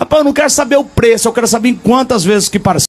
Rapaz, eu não quero saber o preço, eu quero saber em quantas vezes que parcela.